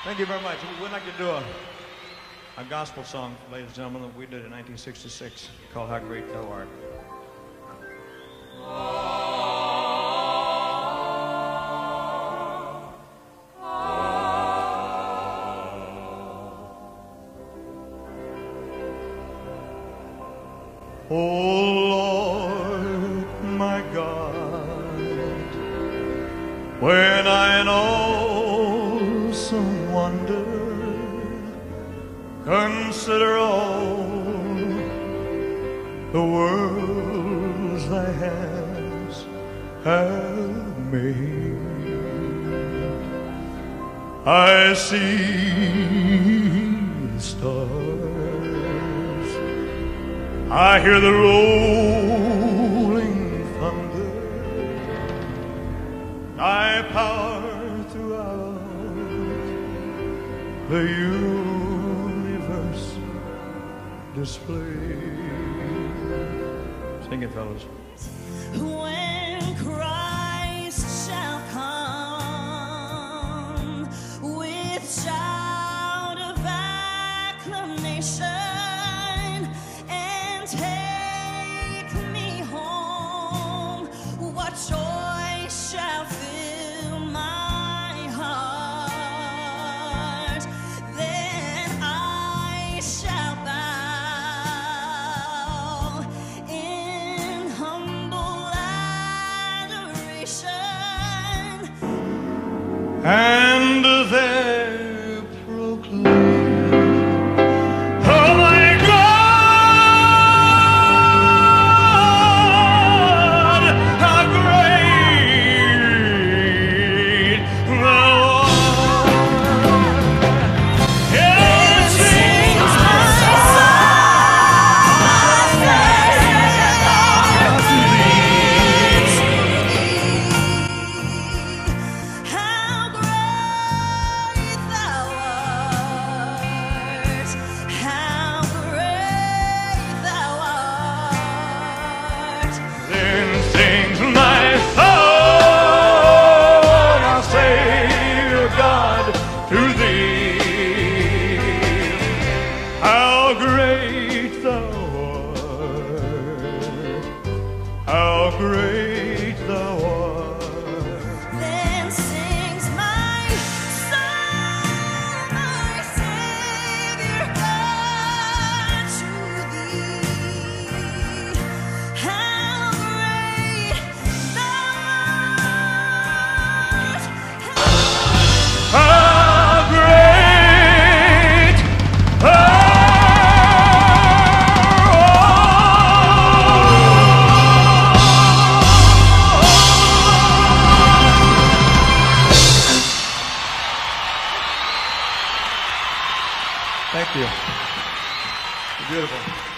Thank you very much. We'd like to do a gospel song, ladies and gentlemen, that we did in 1966 called How Great Thou Art. Oh Lord, my God, when I in awesome wonder consider all the worlds thy hands have made, I see the stars, I hear the rolling thunder, thy power throughout the universe displayed. Sing it, fellas. When Christ shall come with shout of acclamation and take me home, what joy shall fill my heart? Then I shall bow in humble adoration And there proclaim, oh my God, how great thou art. It sings my how great thou art, how great thou art. Then sings my soul, our Savior God, to thee. How great thou art, how great thou art. Then sings my soul, my Savior God, to thee. How great thou art. How great thou art. Thank you. You're beautiful.